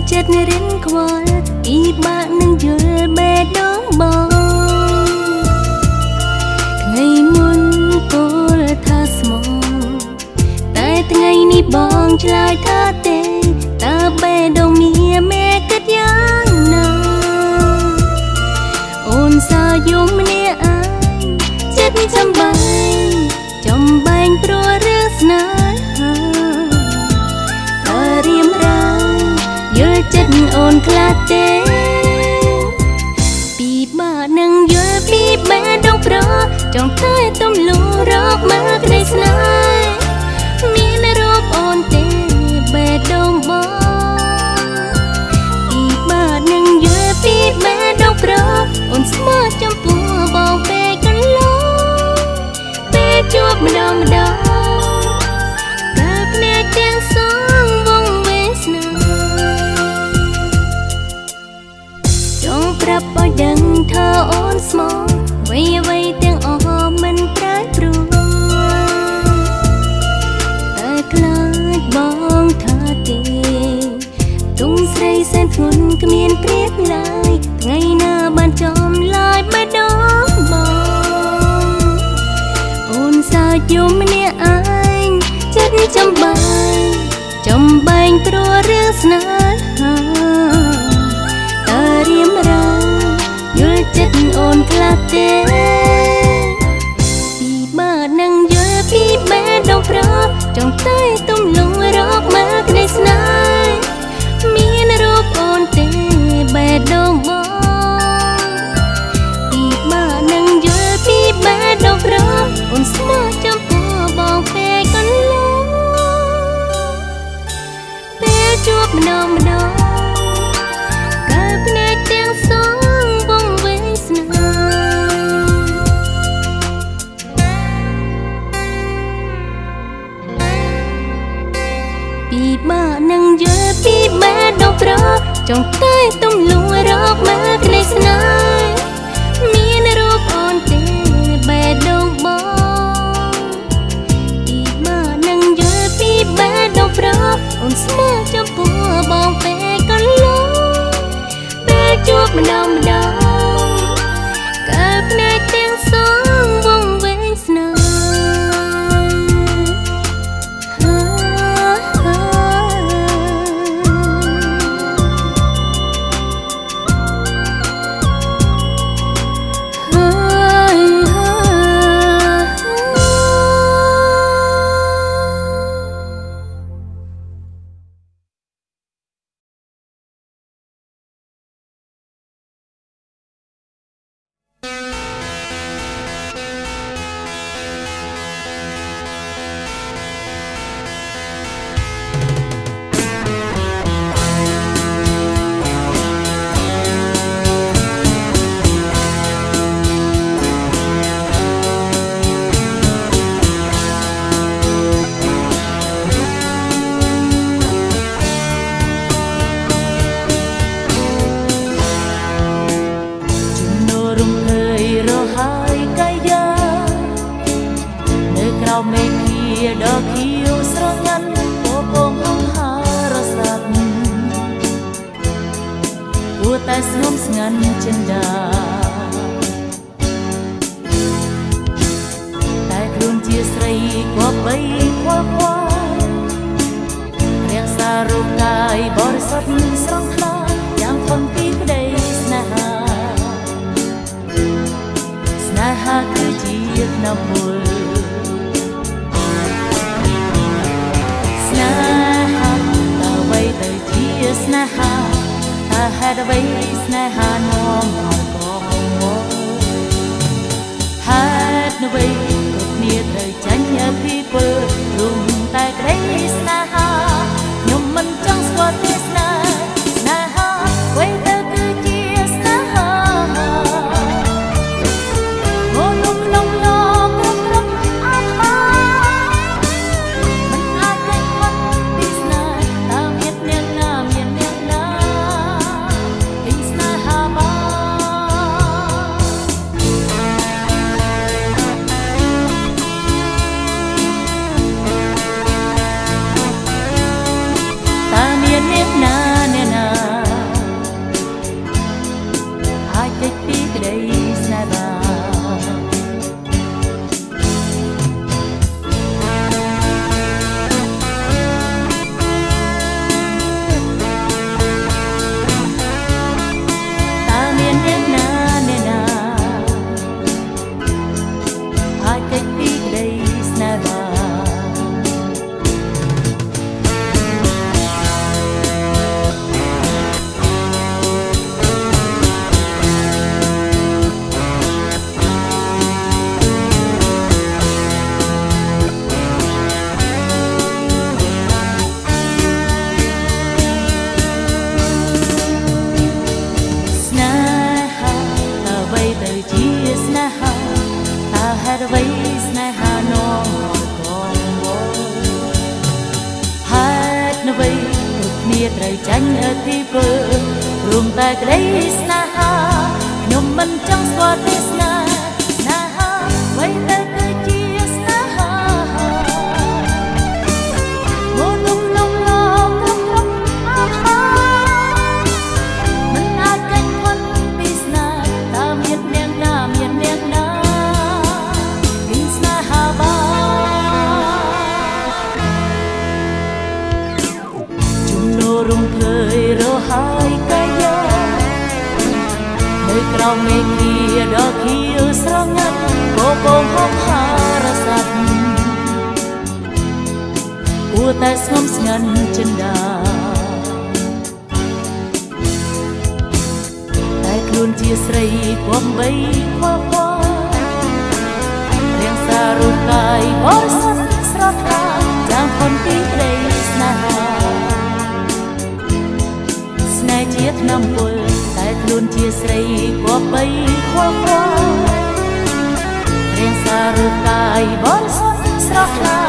ចិត្តរិនខ្វល់ពីបាក់នឹងយល់បេះដូងបងថ្ងៃមុនពោលថាស្មោតែថ្ងៃនេះបងឆ្លើយថាទេតើបេះដូងនេះមេគិតយ៉ាងណាអូនសើយំម្នាក់ឯងចិត្តចំបែងព្រោះរឿងស្នេហាតើរៀមរ៉ាយល់ចិត្តអូនខ្លះទេពីបាក់នឹងយល់ពីបេះដូងប្រចង់តែទំលងរកមកក្តីស្នេហ៍មានរូបអូនទេបេះដូងបងពីបាក់នឹងយល់ពីបេះដូងប្រអូនស្មើចំពោះបងពេលកន្លងពេលជួបម្ដងតើភ្នែកទាំងសងវងវេស្នាចង់ប្រាប់ឲ្យដឹងថាអូនស្មោះអ្វីទាំងអស់មិនប្រែប្រួលតែខ្លាចបងថាទេទុំស្រីសែនធ្ងន់គ្មានព្រៀបឡើយថ្ងៃណាបានចំឡាយបេះដូងបងអូនសើចយំម្នាក់ឯងចិត្តចំបែងព្រោះរឿងស្នេហាតើរៀមរ៉ាយល់ចិត្តអូនខ្លះទេពីបាក់នឹងយល់ពីបេះដូងប្រចង់តែទំលងរកមកក្តីស្នេហ៍មានរូបអូនទេបេះដូងបងពីបាក់នឹងយល់ពីបេះដូងប្រអូនស្មើចំពោះបងពេលកន្លងពេលជួបម្ដងកើភ្នែកទាំងសងវងវែងស្នេហ៍ពីបាក់នឹងយល់ពីបេះដូងប្រចង់តែទំលងរកមកក្តីស្នេហ៍មានរូបអូនទេបេះដូងបងពីបាក់នឹងយល់ពីបេះដូងប្រអូនស្មើចំពោះបងពេលកន្លងពេលជួបម្ដងកើភ្នែកទាំងសងវងវែងស្នេហ៍តែស្ងំស្ងាត់ចិនដាតែខ្លួនជាស្រីគប្បីខ្វល់ខ្វាយរាងសាររូបកាយបរិសុទ្ធស្រស់ថ្លាយ៉ាងផុនពីក្តីស្នេហាគឺជាថ្នាំពុលស្នេហាតើអ្វីទៅជាស្នេហាហេតុអ្វីស្នេហានាំឲ្យកមកហេតុអ្វីគ្រប់គ្នាត្រូវចាញ់ពីពលរុំតែក្តីស្នេហាខ្ញុំមិនចង់ស្គាល់ទេស្នេហាអ្វីទៅគឺជាស្នេហាអូនក្នុងឡងគ្រប់អត់មិនអាចគេគាត់ពីស្នេហ៍តើមានអ្នកណាดไว้สนหาน้องกองวหาดนไว้ทุกเนียไตรจันที่เปิดรวมแต่ไกลสนหานมมันจังสวัสดิสนาไว้แต่เคยเจียสนาโมนุ่มลงลองทำรบอาหารมันอาจกันคนปีสนาตามเย็นเนียงน้ำเย็นเนียงน้ำกินสนาหาบ้าจุ่มโนรุ่งเคยรอหายกายาเมื่อกล่าวไม่เคียดอกเขียวสระงันโบกงห้องหารสัตว์อูแต่สมสงันจันดาแต่คลุนที่ใส่ความใบความว่าเรียงสารุกายบริสุทธิ์สระพาจางคนที่เกรงสนาสนายเจียดนำบุญแต่คลุนที่ใส่ความใบความว่าเรียงสารุกายบริสุทธิ์สระพา